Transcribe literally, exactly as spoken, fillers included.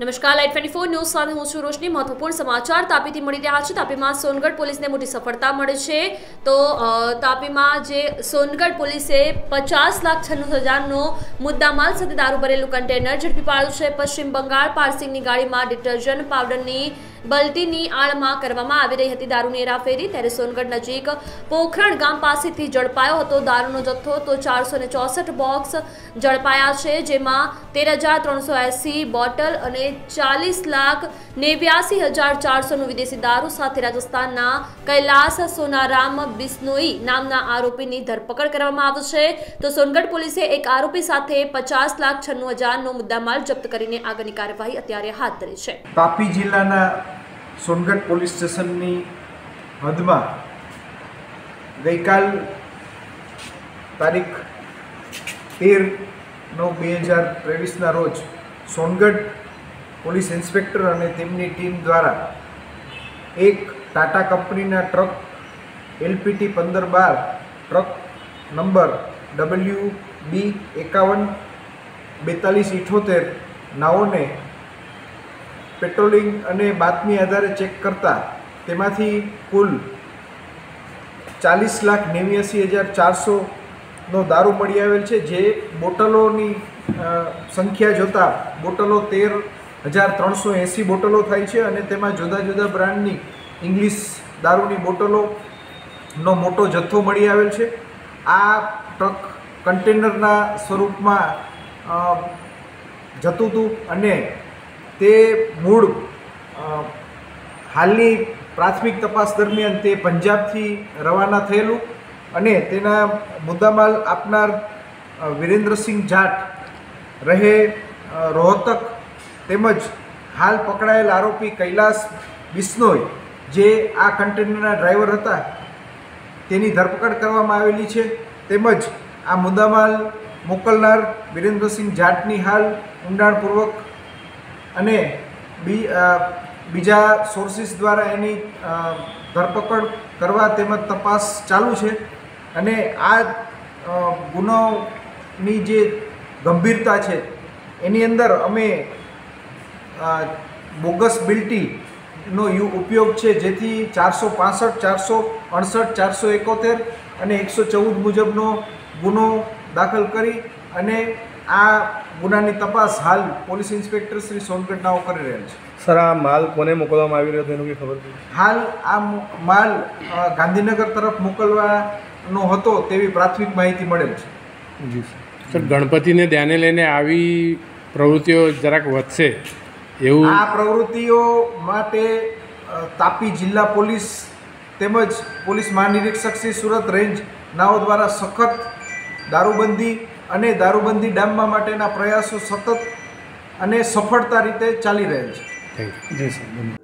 નમસ્કાર, light twenty four news સાથે હું છું રોશની। મહત્વપૂર્ણ સમાચાર તાપીથી મળી રહ્યા છે। તાપીમાં સોનગઢ પોલીસને મોટી સફળતા મળી છે। તો તાપીમાં જે સોનગઢ પોલીસે પચાસ લાખ છન્નું હજારનો મુદ્દામાલ સાથે દારૂ ભરેલું કન્ટેનર ઝડપી પાડ્યું છે। પશ્ચિમ બંગાળ પાર્સિંગની ગાડીમાં ડિટર્જન્ટ પાવડરની બલ્ટીની આડમાં કરવામાં આવી રહી હતી દારૂની હેરાફેરી, ત્યારે સોનગઢ નજીક પોખરણ ગામ પાસેથી ઝડપાયો હતો દારૂનો જથ્થો। તો ચારસો ને ચોસઠ બોક્સ ઝડપાયા છે, જેમાં તેર હજાર ત્રણસો એસી બોટલ અને ચાલીસ લાખ નેવ્યાસી હજાર ચારસોનું વિદેશી દારૂ સાથે રાજસ્થાનના કૈલાસ સોનારામ બિશ્નોઈ નામના આરોપીની ધરપકડ કરવામાં આવી છે। તો સોનગઢ પોલીસે એક આરોપી સાથે પચાસ લાખ છન્નું હજારનો મુદ્દામાલ જપ્ત કરીને આગળની કાર્યવાહી અત્યારે હાથ ધરી છે। તાપી જિલ્લાના સોનગઢ પોલીસ સ્ટેશનની હદમાં ગઈકાલ તારીખ તેર નવ બે હજાર ત્રેવીસના રોજ સોનગઢ પોલીસ ઇન્સ્પેક્ટર અને તેમની ટીમ દ્વારા એક ટાટા કંપનીના ટ્રક એલપીટી પંદર બાર ટ્રક નંબર ડબલ્યુ બી એકાવન બેતાલીસ ઇઠોતેર નાઓને પેટ્રોલિંગ અને બાતમી આધારે ચેક કરતા તેમાંથી કુલ ચાલીસ લાખ નેવ્યાસી હજાર ચારસોનો દારૂ મળી આવેલ છે, જે બોટલોની સંખ્યા જોતાં બોટલો તેર હજાર ત્રણસો એંસી બોટલો થાય છે અને તેમાં જુદા જુદા બ્રાન્ડની ઇંગ્લિશ દારૂની બોટલોનો મોટો જથ્થો મળી આવેલ છે। આ ટ્રક કન્ટેનરના સ્વરૂપમાં જતું હતું અને તે મૂળ હાલની પ્રાથમિક તપાસ દરમિયાન તે પંજાબથી રવાના થયેલું અને તેના મુદ્દામાલ આપનાર વિરેન્દ્રસિંહ જાટ રહે રોહતક તેમજ હાલ પકડાયેલ આરોપી કૈલાસ બિશ્નોઈ જે આ કન્ટેનરના ડ્રાઈવર હતા તેની ધરપકડ કરવામાં આવેલી છે। તેમજ આ મુદ્દામાલ મોકલનાર વિરેન્દ્રસિંહ જાટની હાલ ઊંડાણપૂર્વક અને બીજા સોર્સિસ દ્વારા એની ધરપકડ કરવા તેમજ તપાસ ચાલુ છે અને આ ગુનાની જે ગંભીરતા છે એની અંદર અમે બોગસ બિલ્ટીનો ઉપયોગ છે, જેથી ચારસો પાસઠ ચારસો અડસઠ ચારસો એકોતેર અને એકસો ચૌદ મુજબનો ગુનો દાખલ કરી અને આ ગુનાની તપાસ હાલ પોલીસ ઇન્સ્પેક્ટર શ્રી સોનગઢ નાઓ કરી રહ્યા છે। સર, આ માલ કોને મોકલવામાં આવી રહ્યો હતો એનું કંઈ ખબર પડી? હાલ આ માલ ગાંધીનગર તરફ મોકલવાનો હતો તેવી પ્રાથમિક માહિતી મળેલ છે। જી સર, ગણપતિને ધ્યાને લઈને આવી પ્રવૃત્તિઓ જરાક વધશે એવું? આ પ્રવૃત્તિઓ માટે તાપી જિલ્લા પોલીસ તેમજ પોલીસ મહાનિરીક્ષક શ્રી સુરત રેન્જ નાઓ દ્વારા સખત દારૂબંધી અને દારૂબંધી ડામવા માટેના પ્રયાસો સતત અને સફળતા રીતે ચાલી રહેલ છે। Thank you. જી સર।